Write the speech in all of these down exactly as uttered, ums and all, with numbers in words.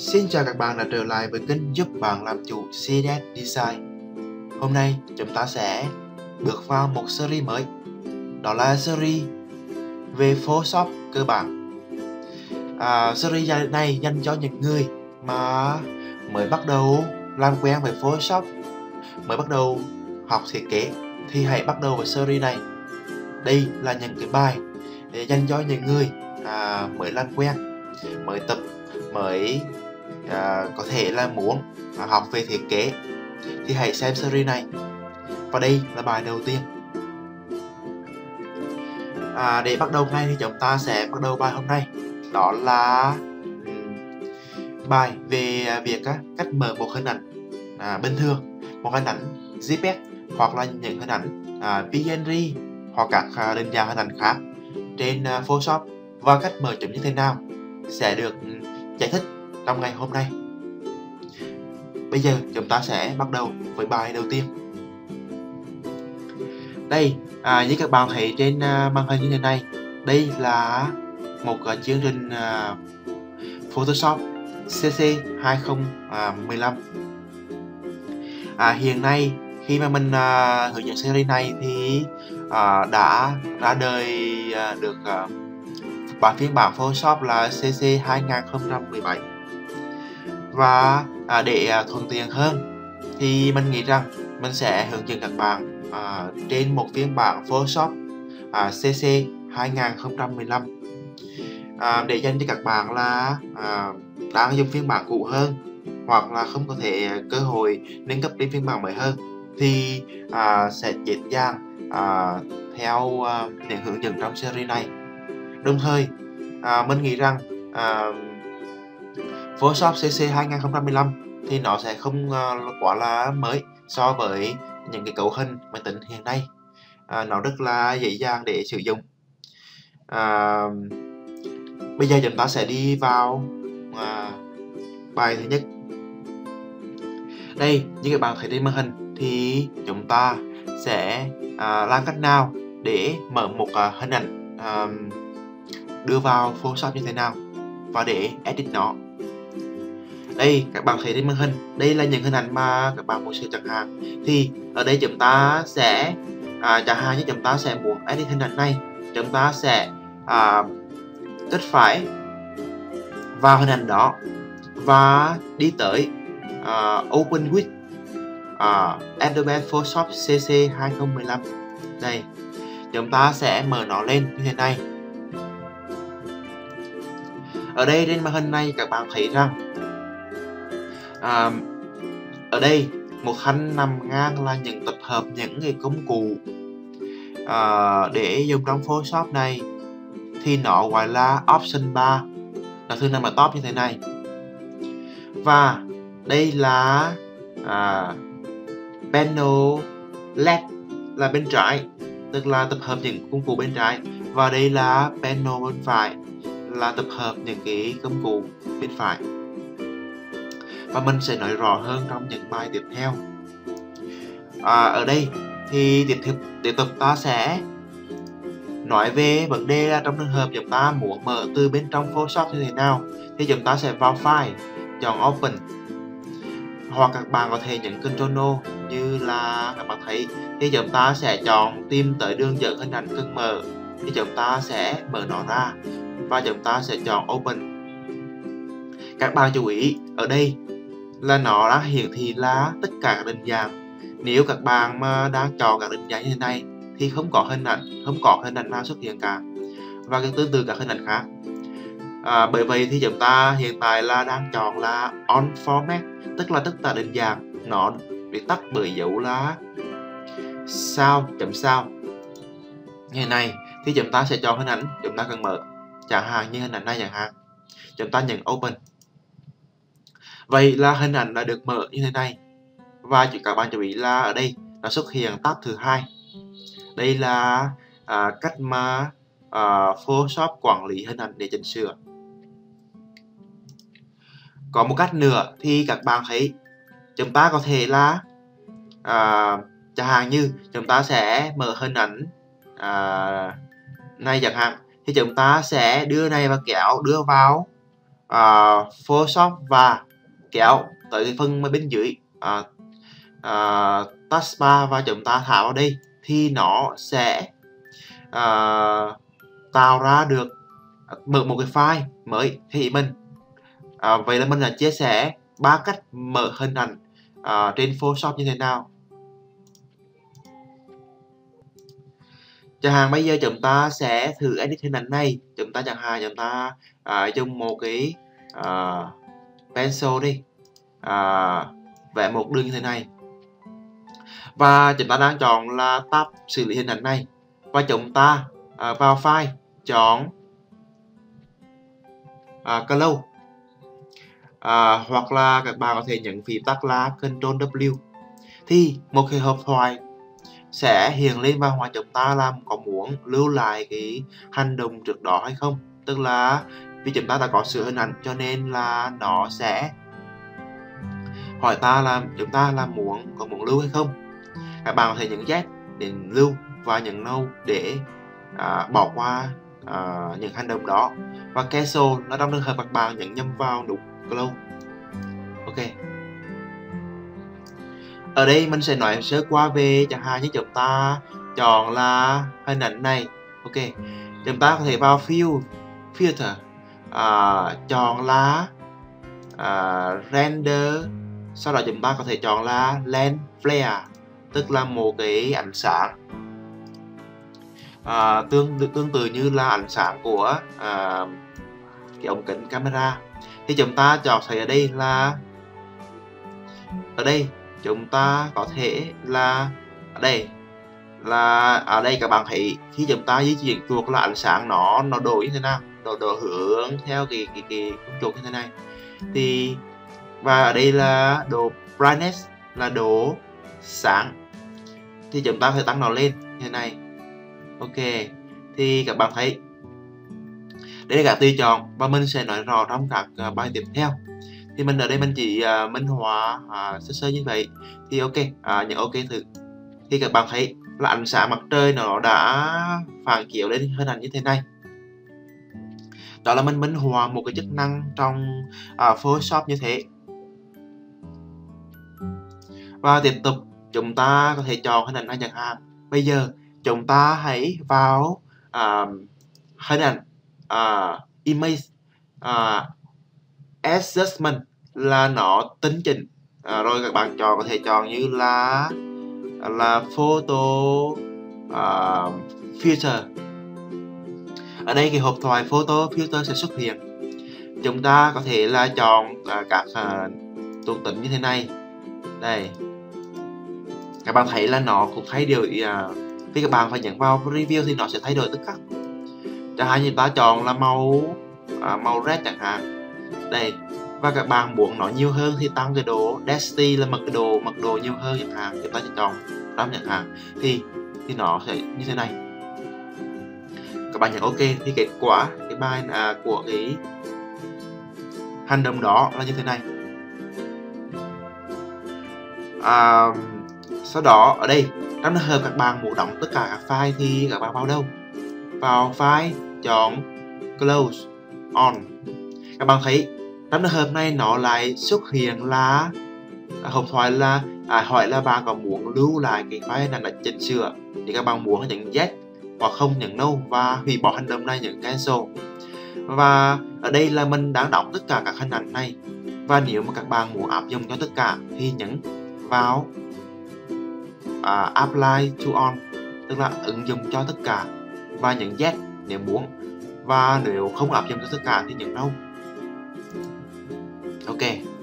Xin chào các bạn đã trở lại với kênh giúp bạn làm chủ xê đê Design. Hôm nay chúng ta sẽ bước vào một series mới, đó là series về Photoshop cơ bản. à, Series này dành cho những người mà mới bắt đầu làm quen với Photoshop, mới bắt đầu học thiết kế thì hãy bắt đầu với series này. Đây là những cái bài để dành cho những người à, mới làm quen, mới tập, mới à, có thể là muốn à, học về thiết kế thì hãy xem series này. Và đây là bài đầu tiên. à, Để bắt đầu ngay thì chúng ta sẽ bắt đầu bài hôm nay, đó là um, bài về việc á, cách mở một hình ảnh à, bình thường, một hình ảnh giê pê e giê hoặc là những hình ảnh à, pê en giê hoặc các à, định dạng hình ảnh khác trên à, Photoshop, và cách mở chúng như thế nào sẽ được um, giải thích trong ngày hôm nay. Bây giờ chúng ta sẽ bắt đầu với bài đầu tiên. Đây, à, như các bạn thấy trên uh, màn hình như thế này, đây là một uh, chương trình uh, Photoshop xê xê hai không một lăm. À, hiện nay khi mà mình uh, hướng dẫn series này thì uh, đã ra đời uh, được uh, bản phiên bản Photoshop là xê xê hai không một bảy. Và à, để à, thuận tiện hơn thì mình nghĩ rằng mình sẽ hướng dẫn các bạn à, trên một phiên bản Photoshop à, xê xê hai không một lăm à, để dành cho các bạn là à, đang dùng phiên bản cũ hơn hoặc là không có thể cơ hội nâng cấp đến phiên bản mới hơn thì à, sẽ dễ dàng à, theo à, những hướng dẫn trong series này. Đồng thời à, mình nghĩ rằng à, Photoshop xê xê hai không một lăm thì nó sẽ không uh, quá là mới so với những cái cấu hình máy tính hiện nay. À, nó rất là dễ dàng để sử dụng. À, bây giờ chúng ta sẽ đi vào uh, bài thứ nhất. Đây, như các bạn thấy trên màn hình thì chúng ta sẽ uh, làm cách nào để mở một uh, hình ảnh uh, đưa vào Photoshop như thế nào và để edit nó. Đây, các bạn thấy trên màn hình, đây là những hình ảnh mà các bạn muốn sử chẳng hạn. Thì ở đây chúng ta sẽ à, chẳng hạn như chúng ta sẽ muốn edit hình ảnh này, chúng ta sẽ à, kích phải vào hình ảnh đó và đi tới à, Open with à, Adobe Photoshop xê xê hai không một lăm. Đây, chúng ta sẽ mở nó lên như thế này. Ở đây trên màn hình này các bạn thấy rằng À, ở đây một thanh nằm ngang là những tập hợp những cái công cụ à, để dùng trong Photoshop này thì nó gọi là Option bar, nó thường nằm ở top như thế này. Và đây là à, Panel left là bên trái, tức là tập hợp những công cụ bên trái, và đây là Panel bên phải là tập hợp những cái công cụ bên phải. Và mình sẽ nói rõ hơn trong những bài tiếp theo. à, Ở đây thì tiếp tục, tiếp tục ta sẽ nói về vấn đề là trong trường hợp chúng ta muốn mở từ bên trong Photoshop như thế nào thì chúng ta sẽ vào File, chọn Open, hoặc các bạn có thể nhấn Control O như là các bạn thấy, thì chúng ta sẽ chọn tìm tới đường dẫn hình ảnh cần mở thì chúng ta sẽ mở nó ra và chúng ta sẽ chọn Open. Các bạn chú ý ở đây là nó đã hiển thị là tất cả các định dạng. Nếu các bạn mà đang chọn các định dạng như thế này thì không có hình ảnh, không có hình ảnh nào xuất hiện cả, và cái tương tự các hình ảnh khác. à, Bởi vậy thì chúng ta hiện tại là đang chọn là On Format, tức là tất cả định dạng nó bị tắt bởi dấu là sao chấm sao như thế này. Thì chúng ta sẽ chọn hình ảnh chúng ta cần mở, chẳng hạn như hình ảnh này chẳng hạn, chúng ta nhấn Open. Vậy là hình ảnh đã được mở như thế này. Và các bạn chú ý là ở đây nó xuất hiện tab thứ hai. Đây là à, cách mà à, Photoshop quản lý hình ảnh để chỉnh sửa. Có một cách nữa thì các bạn thấy chúng ta có thể là à, chẳng hạn như chúng ta sẽ mở hình ảnh à, này chẳng hạn, thì chúng ta sẽ đưa này và kéo đưa vào uh, Photoshop và kéo tới cái phần bên dưới uh, uh, taskbar và chúng ta thả vào đây thì nó sẽ uh, tạo ra được mở một cái file mới thì mình à, vậy là mình đã chia sẻ ba cách mở hình ảnh uh, trên Photoshop như thế nào. Chẳng hạn bây giờ chúng ta sẽ thử edit hình ảnh này. Chúng ta chẳng hạn chúng ta uh, dùng một cái uh, pencil đi, uh, vẽ một đường như thế này và chúng ta đang chọn là tab xử lý hình ảnh này và chúng ta uh, vào file chọn uh, color, uh, hoặc là các bạn có thể nhấn phím tắt là Ctrl W thì một cái hộp thoại sẽ hiện lên và hỏi chúng ta làm có muốn lưu lại cái hành động trước đó hay không. Tức là vì chúng ta đã có sửa hình ảnh cho nên là nó sẽ hỏi ta là chúng ta là muốn có muốn lưu hay không. Các bạn có thể nhấn Z để lưu và nhấn No để à, bỏ qua à, những hành động đó, và cancel nó trong trường hợp các bạn nhấn nhầm vào nút close. Ok. Ở đây mình sẽ nói sơ qua về chẳng hạn như chúng ta chọn là hình ảnh này. Ok, chúng ta có thể vào fill filter, à, chọn là à, render, sau đó chúng ta có thể chọn là lens flare, tức là một cái ánh sáng à, tương tương tự như là ánh sáng của à, cái ống kính camera. Thì chúng ta chọn thấy ở đây là ở đây chúng ta có thể là ở đây là ở đây các bạn thấy khi chúng ta di chuyển chuột là ánh sáng nó nó đổi như thế nào, đổi đổi hướng theo cái cái cái chuột như thế này. Thì và ở đây là độ brightness là độ sáng, thì chúng ta phải tăng nó lên như thế này. Ok, thì các bạn thấy đây là các tùy chọn và mình sẽ nói rõ trong các uh, bài tiếp theo. Thì mình ở đây mình chỉ uh, minh họa uh, sơ sơ như vậy. Thì ok, uh, nhấn ok thử. Thì các bạn thấy là ánh sáng mặt trời nó đã phản chiếu lên hình ảnh như thế này. Đó là mình minh họa một cái chức năng trong uh, Photoshop như thế. Và tiếp tục chúng ta có thể chọn hình ảnh này chẳng hạn. Bây giờ chúng ta hãy vào uh, hình ảnh uh, image uh, adjustment là nó tính chỉnh, à, rồi các bạn chọn có thể chọn như là là photo uh, filter. Ở đây cái hộp thoại photo filter sẽ xuất hiện. Chúng ta có thể là chọn uh, các uh, thuộc tính như thế này. Đây, các bạn thấy là nó cũng thay đổi. Uh, khi các bạn phải nhấn vào review thì nó sẽ thay đổi tất cả. Chẳng hạn như ta chọn là màu uh, màu red chẳng hạn. Đây, và các bạn muốn nó nhiều hơn thì tăng cái độ density là mật độ mật độ nhiều hơn chẳng hạn, chúng ta sẽ chọn năm chẳng hạn, thì thì nó sẽ như thế này. Các bạn nhấn ok thì kết quả cái bài à, của cái hành động đó là như thế này. À, sau đó ở đây trong trường hợp các bạn muốn đóng tất cả các file thì các bạn vào đâu? Vào file, chọn close on. Các bạn thấy trong trường hợp này nó lại xuất hiện là à, hộp thoại là à, hỏi là bạn có muốn lưu lại cái file này là chỉnh sửa, thì các bạn muốn nhấn yes hoặc không nhấn no và hủy bỏ hành động này nhấn cancel. Và ở đây là mình đang đóng tất cả các hình ảnh này, và nếu mà các bạn muốn áp dụng cho tất cả thì nhấn vào uh, apply to on, tức là ứng dụng cho tất cả, và nhấn yes nếu muốn, và nếu không áp dụng cho tất cả thì nhấn no. Ok.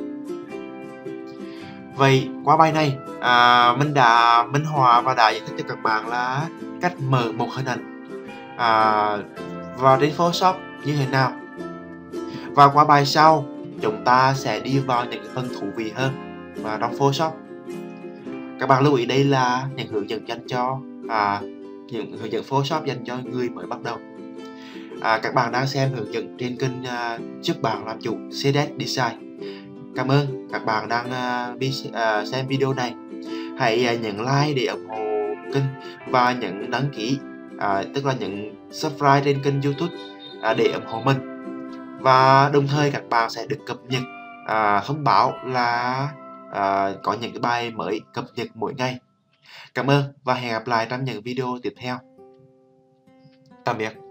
Vậy qua bài này à, mình đã minh họa và đã giải thích cho các bạn là cách mở một hình ảnh à, vào trên Photoshop như thế nào. Và qua bài sau chúng ta sẽ đi vào những phần thú vị hơn và trong Photoshop. Các bạn lưu ý đây là những hướng dẫn dành cho à, những hướng dẫn Photoshop dành cho người mới bắt đầu. À, các bạn đang xem hướng dẫn trên kênh uh, giúp bạn làm chủ xê đê Design. Cảm ơn các bạn đang uh, uh, xem video này. Hãy uh, nhấn like để ủng hộ kênh và nhấn đăng ký, uh, tức là nhấn subscribe trên kênh YouTube uh, để ủng hộ mình. Và đồng thời các bạn sẽ được cập nhật à, thông báo là à, có những cái bài mới cập nhật mỗi ngày. Cảm ơn và hẹn gặp lại trong những video tiếp theo. Tạm biệt.